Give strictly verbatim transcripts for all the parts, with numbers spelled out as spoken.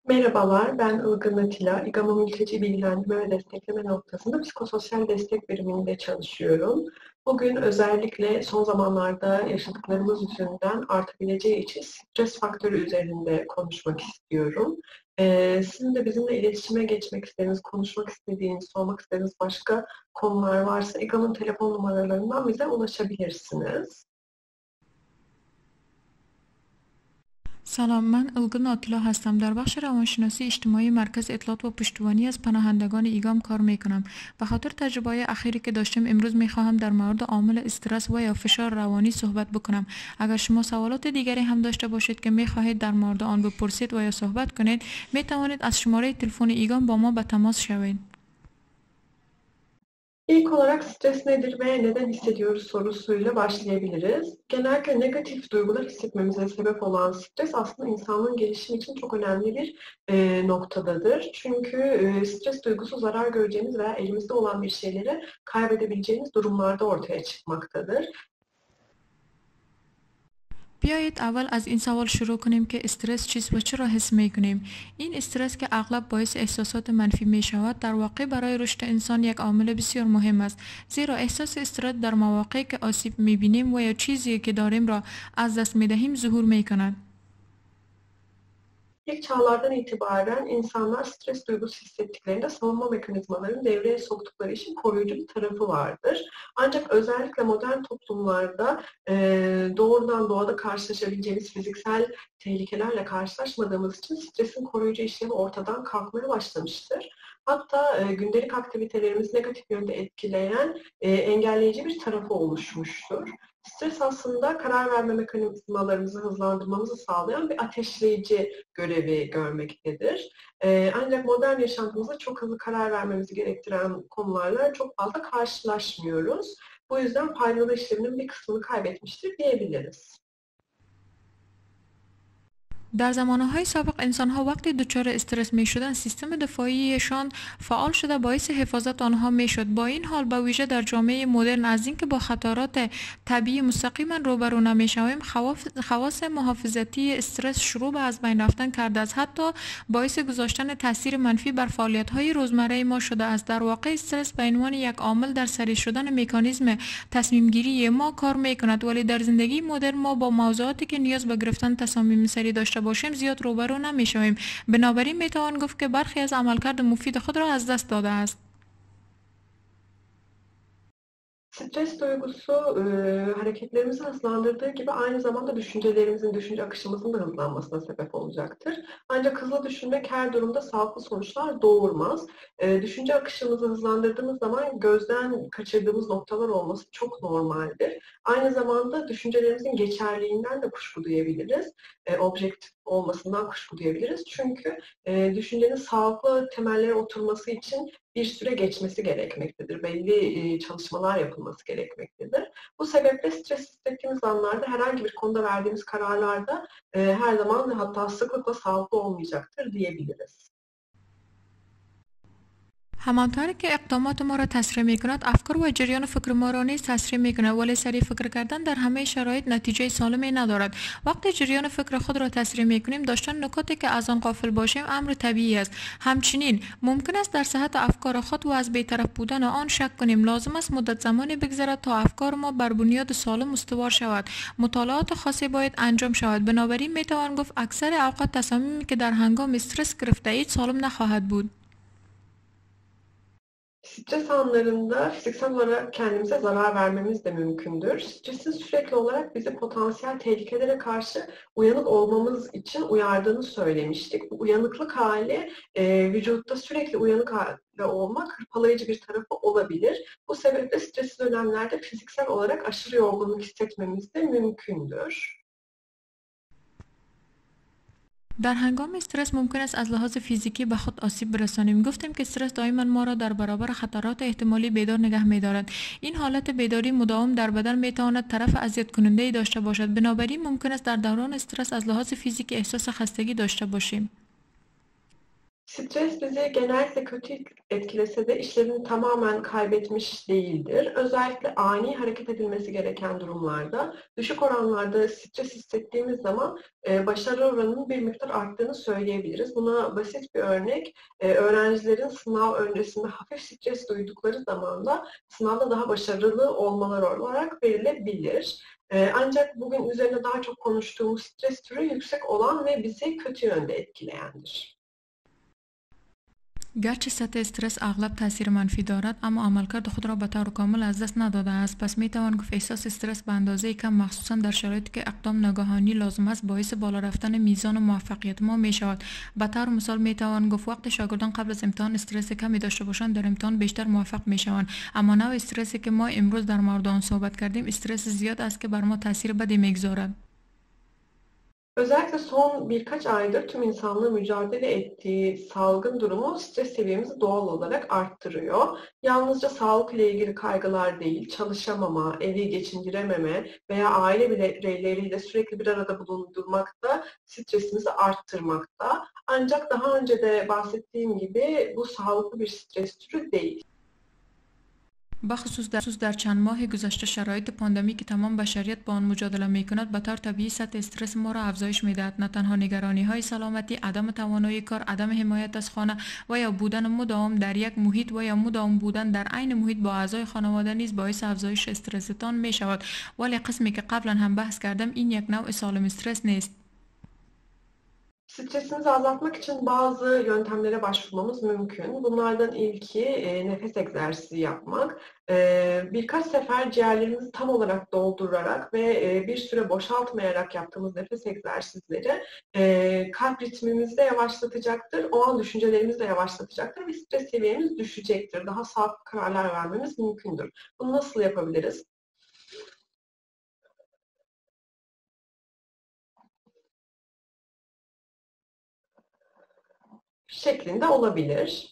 Merhabalar, ben Ilgın Atilla. İGAMA Mülteci Bilgilendirme ve Destekleme noktasında psikososyal destek biriminde çalışıyorum. Bugün özellikle son zamanlarda yaşadıklarımız yüzünden artabileceği için stres faktörü üzerinde konuşmak istiyorum. Ee, sizin de bizimle iletişime geçmek istediğiniz, konuşmak istediğiniz, sormak istediğiniz başka konular varsa İGAM'ın telefon numaralarından bize ulaşabilirsiniz. سلام، من الگن آتیلا هستم. در بخش روانشناسی اجتماعی مرکز اطلاعات و پشتیبانی از پناهندگان ایگام کار می کنم. به خاطر تجربه اخیری که داشتم امروز می خواهم در مورد عامل استرس و یا فشار روانی صحبت بکنم. اگر شما سوالات دیگری هم داشته باشید که می خواهید در مورد آن بپرسید و یا صحبت کنید، می توانید از شماره تلفن ایگام با ما به تماس شوید. İlk olarak stres nedir ve neden hissediyoruz sorusuyla başlayabiliriz. Genellikle negatif duygular hissetmemize sebep olan stres aslında insanlığın gelişimi için çok önemli bir e, noktadadır. Çünkü e, stres duygusu zarar göreceğimiz veya elimizde olan bir şeyleri kaybedebileceğimiz durumlarda ortaya çıkmaktadır. بیایید اول از این سوال شروع کنیم که استرس چیست و چرا حس می کنیم. این استرس که اغلب باعث احساسات منفی می شود، در واقع برای رشد انسان یک عامل بسیار مهم است، زیرا احساس استرس در مواقعی که آسیب می بینیم و یا چیزی که داریم را از دست می دهیم ظهور می کند. İlk çağlardan itibaren insanlar stres duygusu hissettiklerinde savunma mekanizmalarını devreye soktukları için koruyucu bir tarafı vardır. Ancak özellikle modern toplumlarda e, doğrudan doğada karşılaşabileceğimiz fiziksel tehlikelerle karşılaşmadığımız için stresin koruyucu işlevi ortadan kalkmaya başlamıştır. Hatta e, gündelik aktivitelerimizi negatif yönde etkileyen e, engelleyici bir tarafı oluşmuştur. Stres aslında karar verme mekanizmalarımızı hızlandırmamızı sağlayan bir ateşleyici görevi görmektedir. Ee, ancak modern yaşantımızda çok hızlı karar vermemizi gerektiren konularla çok fazla karşılaşmıyoruz. Bu yüzden faydalı işleminin bir kısmını kaybetmiştir diyebiliriz. در زمانهای سابق انسانها وقتی دچار استرس می شدند سیستم دفاعیشان فعال شده باعث حفاظت آنها می شد. با این حال به ویژه در جامعه مدرن از اینکه با خطرات طبیعی مستقیما روبرو نمی شویم، خواص محافظتی استرس شروع به از بین رفتن کرده است. حتی باعث گذاشتن تاثیر منفی بر فعالیت های روزمره ما شده است. در واقع استرس به عنوان یک عامل در سری شدن مکانیزم تصمیم گیری ما کار می کند، ولی در زندگی مدرن ما با موضوعاتی که نیاز به گرفتن تصامیم سری داشته باشیم زیاد روبرو نمیشویم. بنابراین میتوان گفت که برخی از عملکرد مفید خود را از دست داده است. Stres duygusu e, hareketlerimizi hızlandırdığı gibi aynı zamanda düşüncelerimizin, düşünce akışımızın da hızlanmasına sebep olacaktır. Ancak hızlı düşünmek her durumda sağlıklı sonuçlar doğurmaz. E, düşünce akışımızı hızlandırdığımız zaman gözden kaçırdığımız noktalar olması çok normaldir. Aynı zamanda düşüncelerimizin geçerliğinden de kuşku duyabiliriz. E, objektif olmasından kuşku duyabiliriz. Çünkü e, düşüncenin sağlıklı temellere oturması için bir süre geçmesi gerekmektedir. Belli çalışmalar yapılması gerekmektedir. Bu sebeple stres hissettiğimiz anlarda herhangi bir konuda verdiğimiz kararlarda her zaman hatta sıklıkla sağlıklı olmayacaktır diyebiliriz. همانطوری که اقدامات ما را تسریع می کند، افکار و جریان فکر ما را نیز تسریع می کند، ولی سریع فکر کردن در همه شرایط نتیجه سالمی ندارد. وقتی جریان فکر خود را تسریع می کنیم، داشتن نکاتی که از آن غافل باشیم امر طبیعی است. همچنین ممکن است در صحت افکار خود و از بی‌طرف بودن آن شک کنیم. لازم است مدت زمانی بگذرد تا افکار ما بر بنیاد سالم استوار شود. مطالعات خاصی باید انجام شود. بنابراین می توان گفت اکثر اوقات تصامیمی که در هنگام استرس گرفته اید سالم نخواهد بود. Stres anlarında fiziksel olarak kendimize zarar vermemiz de mümkündür. Stresin sürekli olarak bizi potansiyel tehlikelere karşı uyanık olmamız için uyardığını söylemiştik. Bu uyanıklık hali e, vücutta sürekli uyanık halde olmak hırpalayıcı bir tarafı olabilir. Bu sebeple stresli dönemlerde fiziksel olarak aşırı yorgunluk hissetmemiz de mümkündür. در هنگام استرس ممکن است از لحاظ فیزیکی به خود آسیب برسانیم. گفتیم که استرس دائما ما را در برابر خطرات احتمالی بیدار نگه می‌دارد. این حالت بیداری مداوم در بدن می‌تواند طرف اذیت کننده ای داشته باشد. بنابراین ممکن است در دوران استرس از لحاظ فیزیکی احساس خستگی داشته باشیم. Stres bizi genellikle kötü etkilese de işlevini tamamen kaybetmiş değildir. Özellikle ani hareket edilmesi gereken durumlarda, düşük oranlarda stres hissettiğimiz zaman e, başarı oranının bir miktar arttığını söyleyebiliriz. Buna basit bir örnek, e, öğrencilerin sınav öncesinde hafif stres duydukları zaman da sınavda daha başarılı olmaları olarak verilebilir. E, ancak bugün üzerine daha çok konuştuğumuz stres türü yüksek olan ve bizi kötü yönde etkileyendir. گرچه سطح استرس اغلب تاثیر منفی دارد اما عملکرد خود را به طور کامل از دست نداده است. پس می توان گفت احساس استرس به اندازه کم مخصوصا در شرایطی که اقدام ناگهانی لازم است باعث بالا رفتن میزان موفقیت ما می شود. به طور مثال می توان گفت وقتی شاگردان قبل از امتحان استرس کمی داشته باشند در امتحان بیشتر موفق می شوند. اما نوع استرسی که ما امروز در مورد آن صحبت کردیم استرس زیاد است که بر ما تاثیر بدی میگذارد. Özellikle son birkaç aydır tüm insanlığın mücadele ettiği salgın durumu stres seviyemizi doğal olarak arttırıyor. Yalnızca sağlık ile ilgili kaygılar değil, çalışamama, evi geçindirememe veya aile bireyleriyle sürekli bir arada bulundurmak da stresimizi arttırmakta. Ancak daha önce de bahsettiğim gibi bu sağlıklı bir stres türü değil. بخصوص در خصوص در چند ماه گذشته شرایط پاندمی که تمام بشریت با آن مجادله میکند به طور طبیعی سطح استرس ما را افزایش میدهد. نه تنها نگرانی های سلامتی، عدم توانایی کار، عدم حمایت از خانه و یا بودن مداوم در یک محیط و یا مداوم بودن در عین محیط با اعضای خانواده نیز باعث افزایش استرستان می شود. ولی قسمی که قبلا هم بحث کردم این یک نوع سالم استرس نیست. Stresimizi azaltmak için bazı yöntemlere başvurmamız mümkün. Bunlardan ilki e, nefes egzersizi yapmak. E, birkaç sefer ciğerlerimizi tam olarak doldurarak ve e, bir süre boşaltmayarak yaptığımız nefes egzersizleri e, kalp ritmimizi de yavaşlatacaktır. O an düşüncelerimizi de yavaşlatacaktır ve stres seviyemiz düşecektir. Daha sağlıklı kararlar vermemiz mümkündür. Bunu nasıl yapabiliriz? Şeklinde olabilir.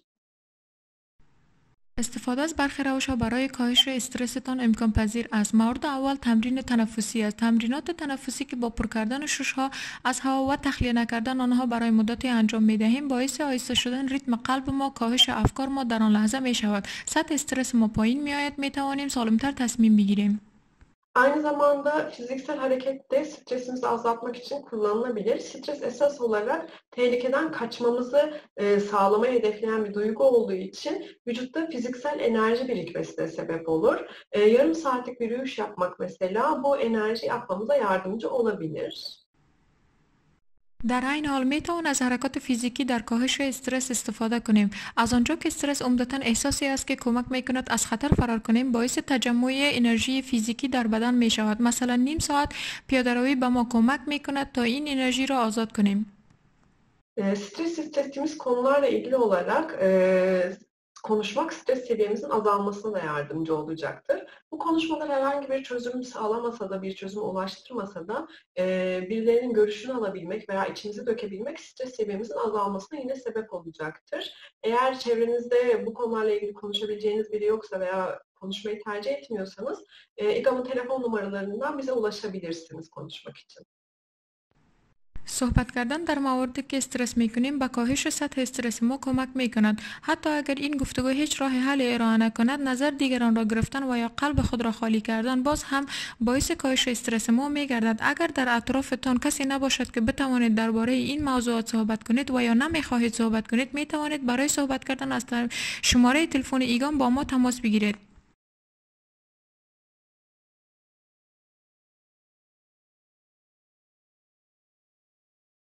استفاده از برخی روش‌ها برای کاهش استرستان امکان پذیر است. مورد اول تمرین تنفسی است. تمرینات تنفسی که با پر کردن شش‌ها از هوا و تخلیه نکردن آنها برای مدتی انجام می‌دهیم باعث آهسته شدن ریتم قلب ما، کاهش افکار ما در آن لحظه می‌شود. سطح استرس ما پایین می‌آید، می‌توانیم سالم‌تر تصمیم بگیریم. Aynı zamanda fiziksel hareket de stresimizi azaltmak için kullanılabilir. Stres esas olarak tehlikeden kaçmamızı e, sağlamayı hedefleyen bir duygu olduğu için vücutta fiziksel enerji birikmesine sebep olur. E, yarım saatlik bir yürüyüş yapmak mesela bu enerjiyi atmamıza yardımcı olabilir. در این حال می توان از حرکات فیزیکی در کاهش استرس استفاده کنیم. از آنجا که استرس عمدتاً احساسی است که کمک می کند از خطر فرار کنیم باعث تجمع انرژی فیزیکی در بدن می شود. مثلا نیم ساعت پیاده‌روی به ما کمک می کند تا این انرژی را آزاد کنیم. Stres hissettiğimiz konularla ilgili olarak e, konuşmak stres seviyemizin azalmasına da yardımcı olacaktır. Bu konuşmalar herhangi bir çözüm sağlamasa da, bir çözüme ulaştırmasa da e, birilerinin görüşünü alabilmek veya içimizi dökebilmek stres seviyemizin azalmasına yine sebep olacaktır. Eğer çevrenizde bu konularla ilgili konuşabileceğiniz biri yoksa veya konuşmayı tercih etmiyorsanız e, İGAM'ın telefon numaralarından bize ulaşabilirsiniz konuşmak için. صحبت کردن در مواردی که استرس میکنیم به کاهش سطح استرس ما کمک میکند. حتی اگر این گفتگو هیچ راه حل ارائه نکند، نظر دیگران را گرفتن و یا قلب خود را خالی کردن باز هم باعث کاهش استرس ما میگردد. اگر در اطرافتان کسی نباشد که بتوانید درباره این موضوعات صحبت کنید و یا نمیخواهید صحبت کنید، میتوانید برای صحبت کردن از شماره تلفن ایگام با ما تماس بگیرید.